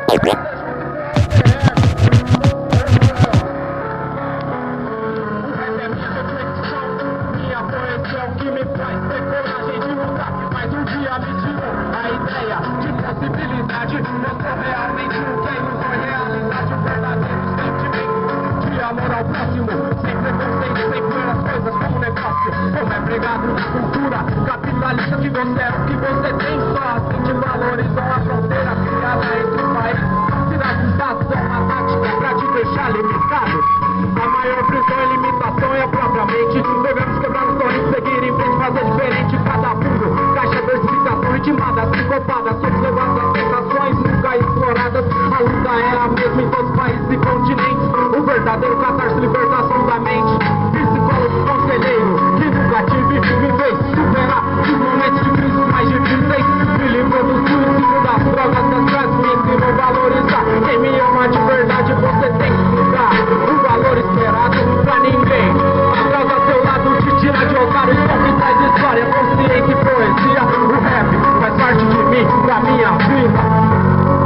Capitalista que você é o que você tem, só assim te valorizam a fronteira criada entre o país. Cidadização, uma tática pra te deixar limitado. A maior prisão e limitação é a própria mente. Devemos quebrar os torres, seguir em frente, fazer diferente cada fundo. Caixa versificação ritmada, sincopada, somos levados a sensações nunca exploradas. A luta é a mesma em todos os países e continentes. O verdadeiro catarse, libertação da mente. Psicólogo, conselheiro, que nunca tive, me fez superar os momentos de crise mais difíceis. Me livrou do suicídio, das drogas, das drogas, me ensinou a valorizar. Quem me ama de verdade, você tem que dar o valor esperado pra ninguém. A droga ao seu lado te tira de otário, só que traz história, consciência e poesia. O rap faz parte de mim, da minha vida.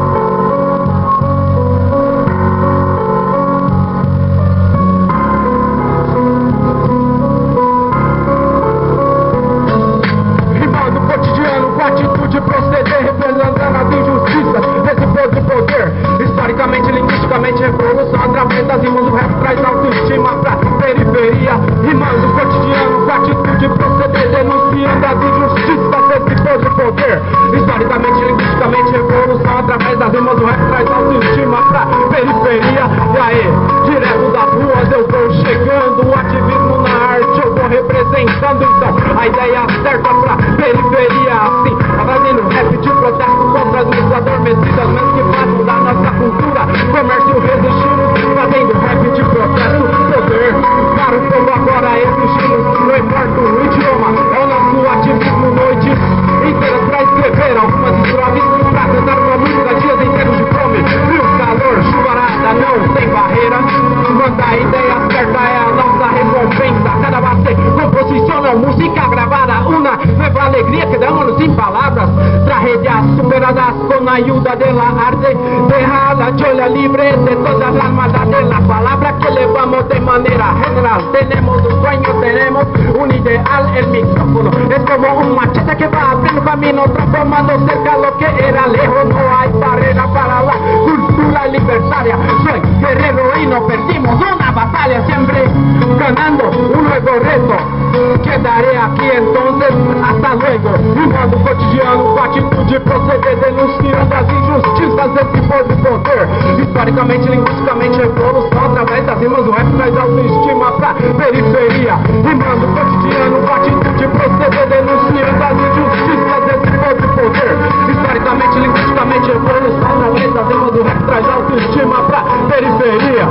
De proceder, representando as injustiças desse povo de poder. Historicamente, linguisticamente, revolução através das rimas. O rap traz autoestima pra periferia. Rimando o cotidiano com atitude, proceder, denunciando as injustiças desse povo de poder. Historicamente, linguisticamente, revolução através das rimas. O rap traz autoestima pra periferia. E aí, direto das ruas eu vou chegando. O ativismo na arte eu vou representando. Então, a ideia certa pra periferia, assim, fazendo rap de protesto contra as mídias adormecidas, mas que façam da nossa cultura comércio resistindo, fazendo rap de protesto, poder para o povo agora exigindo, não importa o idioma, é o nosso ativismo noites inteiras pra escrever algumas estrofes, pra cantar uma música dias inteiros de fome, frio, calor, chuvarada, não tem barreira, manda a ideia certa, é a nossa recompensa, cada base composição, música gravada, una nueva alegría que damos sin palabras, tragedias superadas con ayuda de la arte, deja la chola libre de toda la maldad de la palabra que elevamos de manera general, tenemos un sueño, tenemos un ideal, el micrófono es como un machete que va abriendo camino, transformando cerca lo que era lejos, no hay barrera para la cultura libertaria, soy guerrero y no perdimos una batalla, siempre ganando un nuevo reto, quedaré aquí entonces, hasta luego, rimando cotidiano, com atitude, proceder, denunciando as injustiças desse povo de poder. Historicamente, linguisticamente, revolução através das rimas, o rap traz autoestima pra periferia, rimando cotidiano, com atitude, proceder, denunciando as injustiças desse povo de poder. Historicamente, linguisticamente, revolução através das rimas, o rap traz autoestima pra periferia.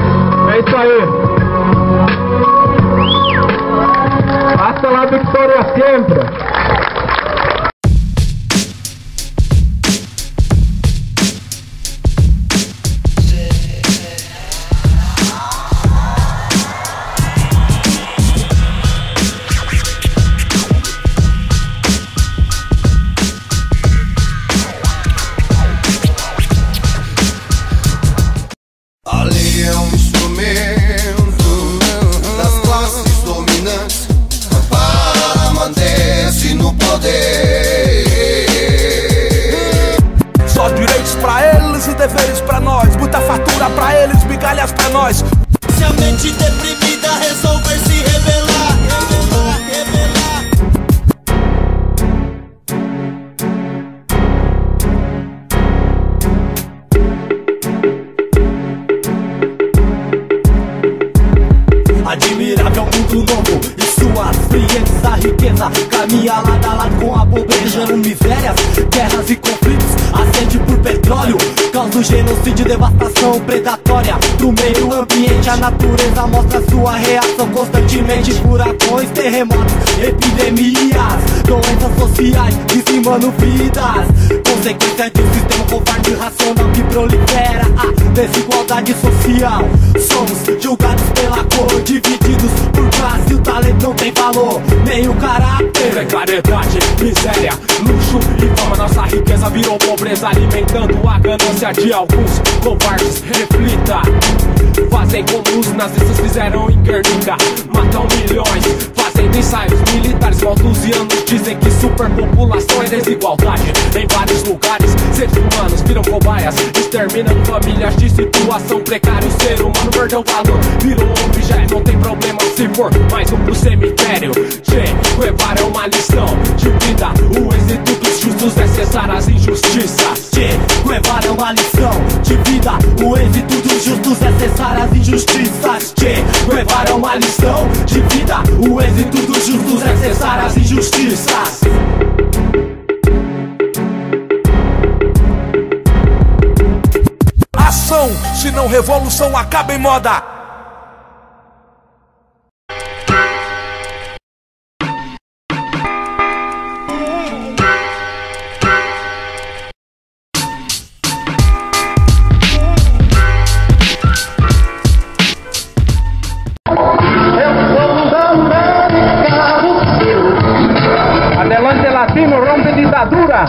É isso aí. Hasta la victoria siempre. Ali é instrumento das classes dominantes para manter-se no poder. Só direitos pra eles e deveres pra nós, muita fartura pra eles, migalhas pra nós. Se a mente deprimida resolver se revelar, Admirável mundo novo e suas friezas, a riqueza caminha lado a lado com a pobreza, misérias, guerras e conflitos, a sede por petróleo, causa genocídio, devastação predatória do meio ambiente. A natureza mostra sua reação constantemente, furacões, terremotos, epidemias, doenças sociais dizimando vidas, consequência de um sistema covarde e irracional que prolifera a desigualdade social. Somos julgados pela cor, divididos por classe, o talento não tem valor, nem o caráter. precariedade, miséria, luxo e fama. Nossa riqueza virou pobreza, alimentando a ganância de alguns covardes. Reflita, fazem como os nazistas fizeram em Guernica, matam milhões, fazendo ensaios militares. Malthusianos dizem que superpopulação é desigualdade. Em vários lugares, seres humanos viram cobaias, exterminando famílias de situação precária. O ser humano perdeu valor, virou objeto. Não tem problema se for mais um pro cemitério. Che Guevara é uma lição de vida, o êxito dos justos é cessar as injustiças. Che Guevara é uma lição de vida, o êxito dos justos é cessar as injustiças. Che Guevara é uma lição de vida, o êxito dos justos é cessar as injustiças. Ação, senão revolução acaba em moda. Adelante latino, rompe ditadura.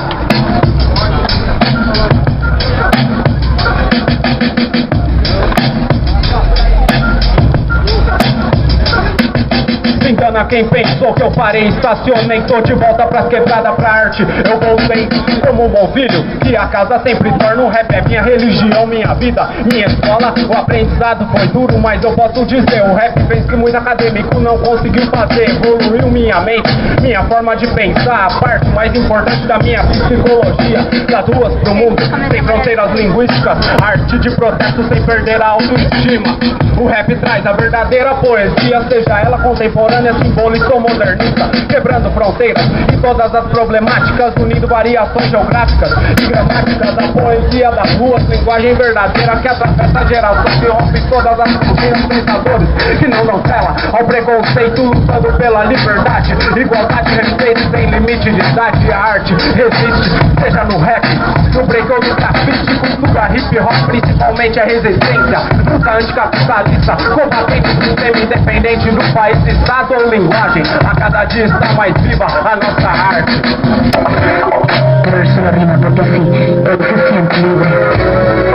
Engana quem pensou que eu parei, estacionei, tô de volta pras quebradas, pra arte. Eu voltei como um bom filho, que a casa sempre torna. O rap é minha religião, minha vida, minha escola. O aprendizado foi duro, mas eu posso dizer, o rap fez que muito acadêmico não conseguiu fazer. Evoluiu minha mente, minha forma de pensar, a parte mais importante da minha psicologia. Das ruas pro mundo, sem fronteiras linguísticas, arte de protesto sem perder a autoestima. O rap traz a verdadeira poesia, seja ela contemporânea, simbolista ou modernista, quebrando fronteiras e todas as problemáticas, unindo variações geográficas e gramáticas. A poesia das ruas, linguagem verdadeira que atravessa gerações e rompe todas as culturas, pensadores que não dão tela ao preconceito, lutando pela liberdade, igualdade, respeito sem limite de idade. A arte resiste, seja no rap, no break ou no grafite, cultura hip hop, principalmente a resistência, luta anticapitalista, combatente do sistema independente do país, estado ou linguagem. A cada dia está mais viva a nossa arte. Verso la rima porque así él se siente libre.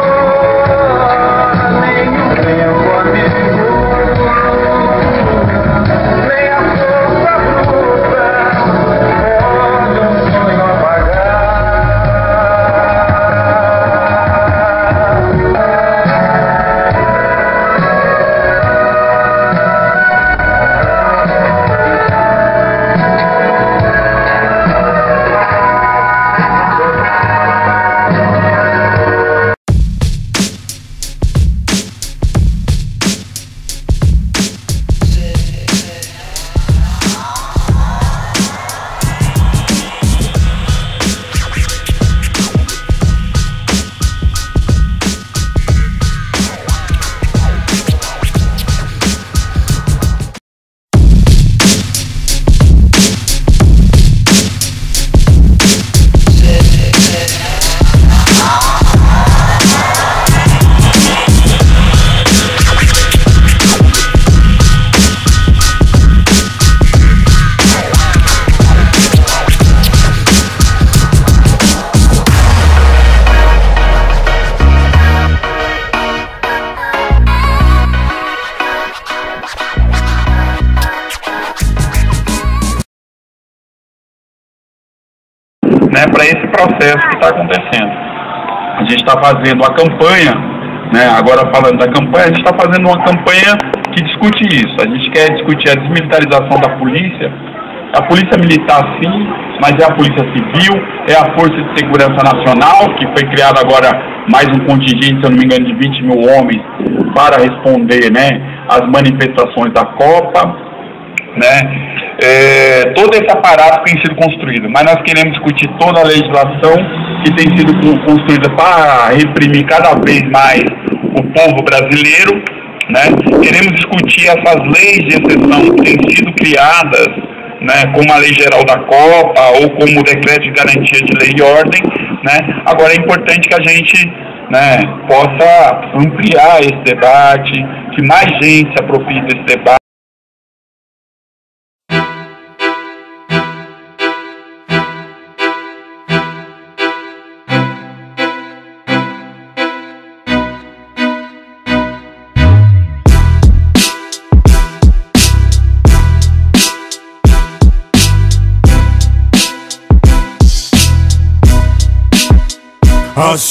Para esse processo que está acontecendo. A gente está fazendo uma campanha, agora falando da campanha, a gente está fazendo uma campanha que discute isso. A gente quer discutir a desmilitarização da polícia. A polícia militar sim, mas é a polícia civil, é a Força de Segurança Nacional, que foi criado agora mais um contingente, se eu não me engano, de 20 mil homens para responder às manifestações da Copa, todo esse aparato tem sido construído, mas nós queremos discutir toda a legislação que tem sido construída para reprimir cada vez mais o povo brasileiro, Queremos discutir essas leis de exceção que têm sido criadas, como a Lei Geral da Copa ou como o Decreto de Garantia de Lei e Ordem, Agora é importante que a gente possa ampliar esse debate, que mais gente se aproprie desse debate.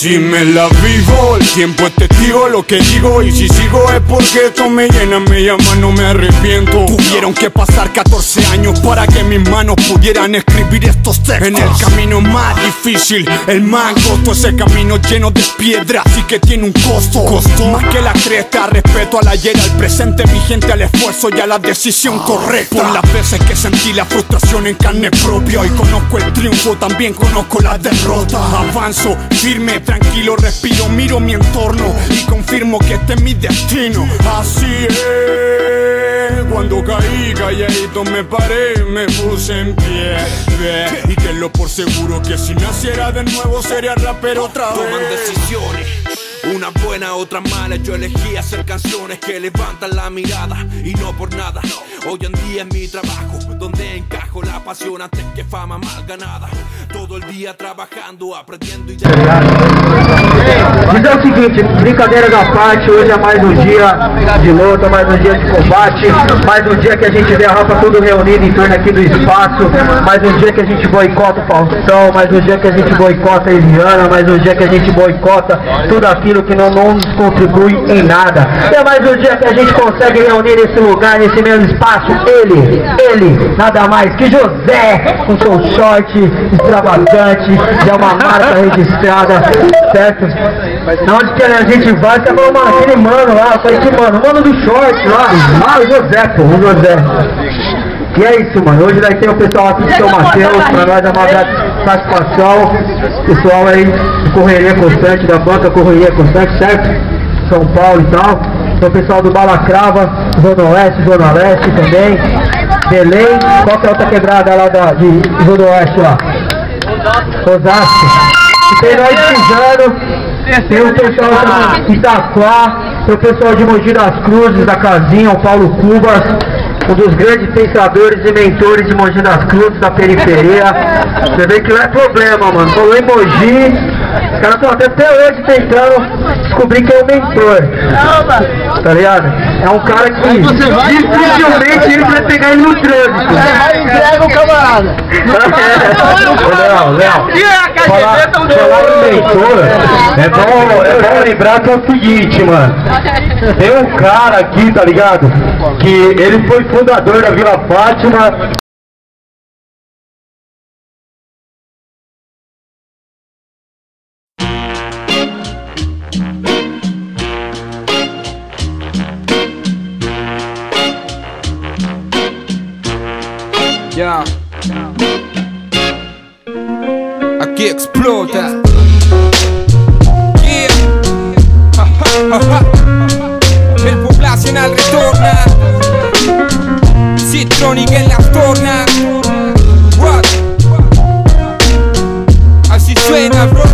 Así me la vivo, el tiempo es testigo lo que digo. Y si sigo es porque esto me llena, me llama, no me arrepiento. Tuvieron que pasar 14 años para que mis manos pudieran escribir estos textos. En el camino más difícil, el más angosto, ese camino lleno de piedras y que tiene un costo. Más que la cresta, respeto al ayer, al presente vigente, al esfuerzo y a la decisión correcta. Por las veces que sentí la frustración en carne propia, hoy conozco el triunfo, también conozco la derrota. Avanzo, firme, tranquilo, respiro, miro mi entorno y confirmo que este es mi destino. Así es, cuando caí, calladito me paré, me puse en pie, y tenlo por seguro que si naciera de nuevo sería rapero otra vez. Toman decisiones, una buena, otra mala. Yo elegí hacer canciones que levantan la mirada y no por nada. Hoy en día es mi trabajo, donde encajo la pasión antes que fama mal ganada. Todo el día trabajando, aprendiendo y... Dizer o seguinte, brincadeira da parte, hoje é mais um dia de luta, mais um dia de combate, mais um dia que a gente vê a Rampa tudo reunido em torno aqui do espaço, mais um dia que a gente boicota o Faustão, mais um dia que a gente boicota a Eliana, mais um dia que a gente boicota tudo aquilo que não nos contribui em nada. É mais um dia que a gente consegue reunir nesse lugar, nesse mesmo espaço, ele, nada mais que José, com seu short extravagante, já uma marca registrada, certo? Onde que a gente vai, você falou, mano, aquele mano lá, eu falei, que mano, o mano do short lá, o José, pô, o José. E é isso, mano, hoje nós temos o pessoal aqui de São Mateus, pra nós é uma grande satisfação, pessoal aí de correria constante, da banca correria constante, certo? São Paulo e tal, tem o pessoal do Balacrava, Zona Oeste, Zona Leste também, Belém, qual que é a outra quebrada lá de Zona Oeste lá? Osasco. E tem nós pisando, tem o pessoal de Itaquá, tem o pessoal de Mogi das Cruzes, da Casinha, o Paulo Cubas, um dos grandes pensadores e mentores de Mogi das Cruzes, da periferia. Você vê que não é problema, mano. Falou em Mogi, os caras estão até hoje tentando descobrir quem é o mentor. Tá ligado? É um cara que dificilmente ele vai pegar ele no trânsito. Entrega o camarada. Léo, falar em mentor, é bom lembrar que é o seguinte, mano. Tem um cara aqui, tá ligado? Que ele foi fundador da Vila Fátima. Yeah. Aquí explota. Yeah. El poblacional retorna. Citronic en las tornas. What? Así suena, bro.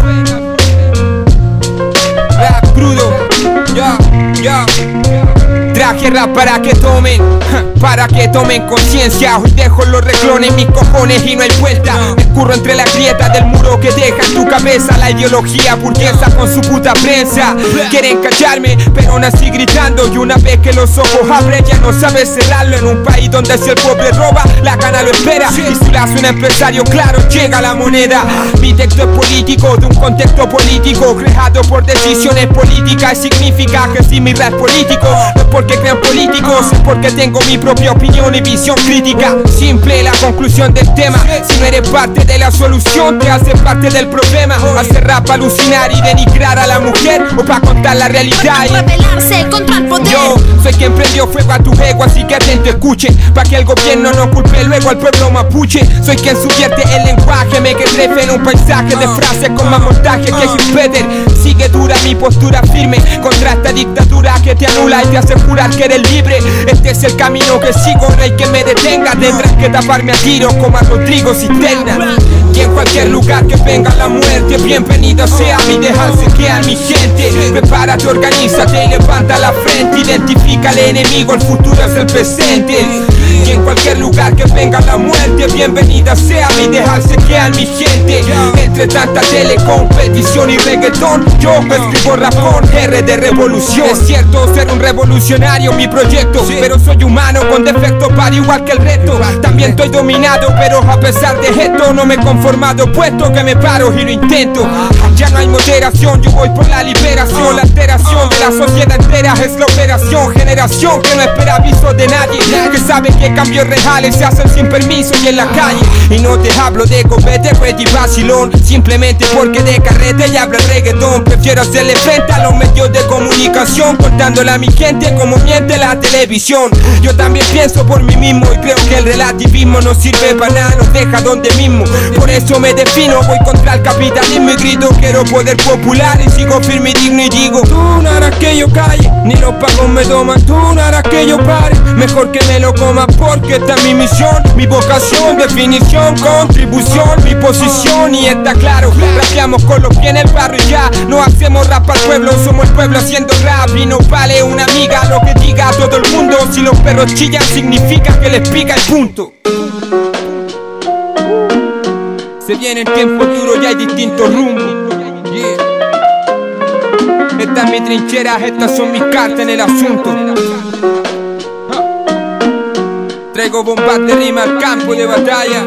Rap crudo. Yeah. Traje rap para que tomen conciencia. Hoy dejo los reclones, mis cojones y no hay vuelta. Escurro entre la grieta del muro que deja en tu cabeza la ideología burguesa con su puta prensa. Quieren callarme, pero nací gritando. Y una vez que los ojos abren ya no sabes cerrarlo. En un país donde si el pobre roba, la gana lo espera. Y si la hace un empresario, claro, llega la moneda. Mi texto es político, de un contexto político, creado por decisiones políticas. Significa que si mi rap es político, no es porque crean políticos, es porque tengo mi propia opinión y visión crítica. Simple la conclusión del tema. Si no eres parte de la solución, te haces parte del problema. Hacer rap para alucinar y denigrar a la mujer, o para contar la realidad y rebelarse contra el poder. Yo soy quien prendió fuego a tu ego, así que atento, escuchen, para que el gobierno no culpe luego al pueblo mapuche. Soy quien subvierte el lenguaje, me quedé en un paisaje de frases con más montaje que Hugh Peter. Sigue dura mi postura firme contra esta dictadura que te anula y te hace jurar que eres libre. Este es el camino que sigo, no hay que me detenga. Tendrás que taparme a tiros como a Rodrigo Cisterna. Y en cualquier lugar que venga la muerte, bienvenido sea mi dejarse que a mi gente. Prepárate, organízate y levanta la frente. Identifica al enemigo, el futuro es el presente. Y en cualquier lugar que venga la muerte, bienvenida sea mi dejarse que a mi gente. Entre tanta telecompetición y reggaetón, yo escribo rap con R de revolución. Es cierto ser un revolucionario, serio mi proyecto, pero soy humano con defectos para igual que el resto. También estoy dominado, pero a pesar de esto no me he conformado, puesto que me paro y lo intento. Ya no hay moderación, yo voy por la liberación. La alteración de la sociedad entera es la operación. Generación que no espera aviso de nadie, que sabe que cambios reales se hacen sin permiso y en la calle. Y no te hablo de copete, y vacilón, simplemente porque de carrete y hablo el reggaetón. Prefiero hacerle frente a los medios de comunicación, contándole a mi gente como miente la televisión. Yo también pienso por mí mismo y creo que el relativismo no sirve para nada, nos deja donde mismo. Por eso me defino, voy contra el capitalismo y grito quiero poder popular y sigo firme y digno y digo: tú no harás que yo calle, ni los pagos me toman, tú no harás que yo pare, mejor que me lo coma porque esta es mi misión, mi vocación, definición, contribución, mi posición y está claro. Rapeamos con los pies en el barrio y ya no hacemos rap al pueblo, somos el pueblo haciendo rap y no vale una amiga lo que diga todo el mundo. Si los perros chillan significa que les pica el punto. Se vienen tiempos duros y hay distintos rumbos. Esta es mi trinchera, estas son mis cartas en el asunto. Traigo bombas de rima al campo de batalla.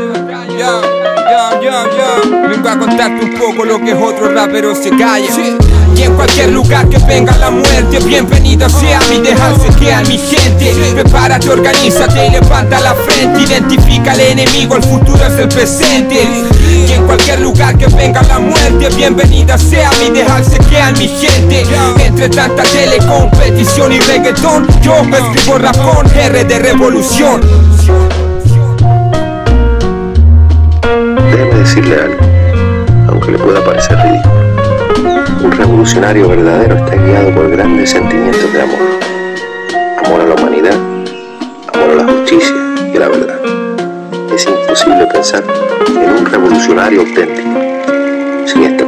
Vengo a contarte un poco lo que es otro rapero se calla. Y en cualquier lugar que venga la muerte, bienvenida sea mi dejarse que a mi gente. Prepárate, organízate y levanta la frente. Identifica al enemigo, el futuro es el presente. Y en cualquier lugar que venga la muerte, bienvenida sea mi dejarse que a mi gente. Entre tanta telecompetición y reggaetón, yo me escribo rap con R de revolución. Déjeme decirle algo, aunque le pueda parecer ridículo. Un revolucionario verdadero está guiado por grandes sentimientos de amor. Amor a la humanidad, amor a la justicia y a la verdad. Es imposible pensar en un revolucionario auténtico sin esta